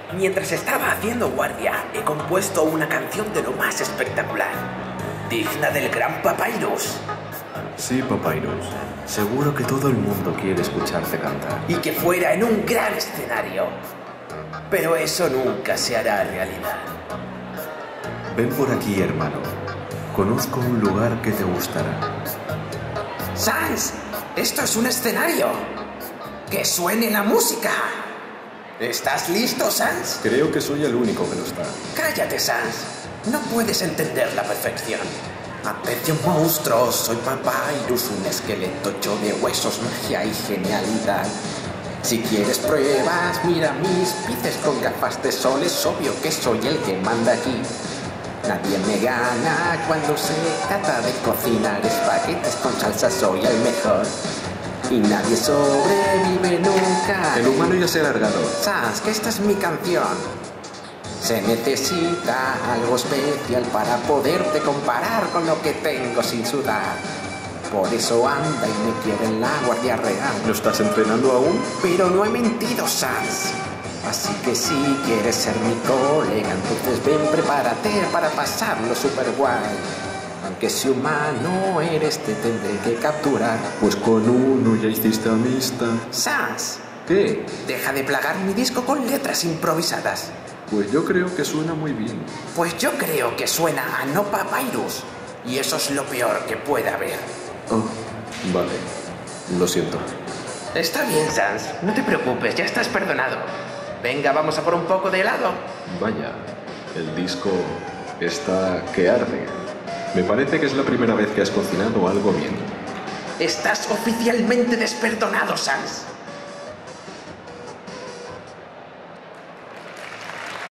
Mientras estaba haciendo guardia, he compuesto una canción de lo más espectacular, digna del gran Papyrus. Sí, Papyrus. Seguro que todo el mundo quiere escucharte cantar. Y que fuera en un gran escenario. Pero eso nunca se hará realidad. Ven por aquí, hermano. Conozco un lugar que te gustará. ¡Sans! ¡Esto es un escenario! ¡Que suene la música! ¿Estás listo, Sans? Creo que soy el único que lo está. Cállate, Sans. No puedes entender la perfección. Atención, monstruos, soy Papyrus, un esqueleto hecho de huesos, magia y genialidad. Si quieres pruebas, mira mis pices con gafas de sol, es obvio que soy el que manda aquí. Nadie me gana cuando se trata de cocinar espaguetis con salsa, soy el mejor. Y nadie sobrevive nunca. El humano ya se ha alargado. Sans, que esta es mi canción. Se necesita algo especial para poderte comparar con lo que tengo sin sudar. Por eso anda y me quiere en la Guardia Real. ¿No estás entrenando aún? Pero no he mentido, Sans. Así que si quieres ser mi colega, entonces ven, prepárate para pasarlo súper guay. Aunque si humano eres, te tendré que capturar. Pues con uno ya hiciste amistad. Sans, ¿Qué? deja de plagar mi disco con letras improvisadas. Pues yo creo que suena muy bien. Pues yo creo que suena a no Papyrus. Y eso es lo peor que puede haber. Oh, vale. Lo siento. Está bien, Sans. No te preocupes, ya estás perdonado. Venga, vamos a por un poco de helado. Vaya, el disco está que arde. Me parece que es la primera vez que has cocinado algo bien. Estás oficialmente desperdonado, Sans.